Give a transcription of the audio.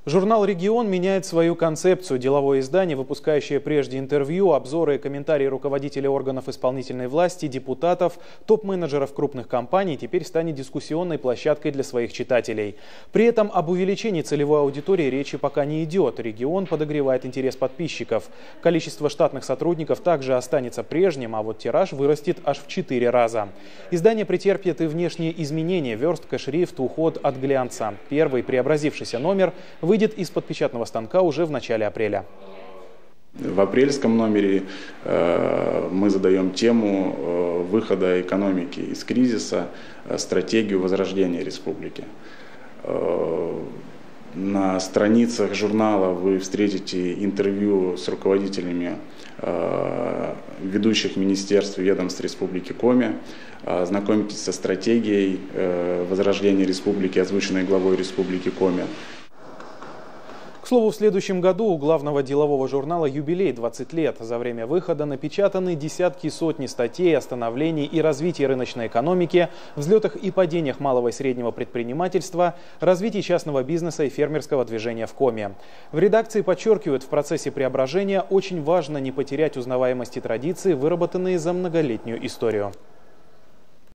Журнал «Регион» меняет свою концепцию. Деловое издание, выпускающее прежде интервью, обзоры и комментарии руководителей органов исполнительной власти, депутатов, топ-менеджеров крупных компаний, теперь станет дискуссионной площадкой для своих читателей. При этом об увеличении целевой аудитории речи пока не идет. «Регион» подогревает интерес подписчиков. Количество штатных сотрудников также останется прежним, а вот тираж вырастет аж в 4 раза. Издание претерпит и внешние изменения – верстка, шрифт, уход от глянца. Первый преобразившийся номер выйдет из-под печатного станка уже в начале апреля. В апрельском номере мы задаем тему выхода экономики из кризиса, стратегию возрождения республики. На страницах журнала вы встретите интервью с руководителями ведущих министерств и ведомств Республики Коми, ознакомитесь со стратегией возрождения республики, озвученной главой Республики Коми. К слову, в следующем году у главного делового журнала юбилей 20 лет. За время выхода напечатаны десятки и сотни статей о становлении и развитии рыночной экономики, взлетах и падениях малого и среднего предпринимательства, развитии частного бизнеса и фермерского движения в Коми. В редакции подчеркивают, в процессе преображения очень важно не потерять узнаваемость и традиции, выработанные за многолетнюю историю.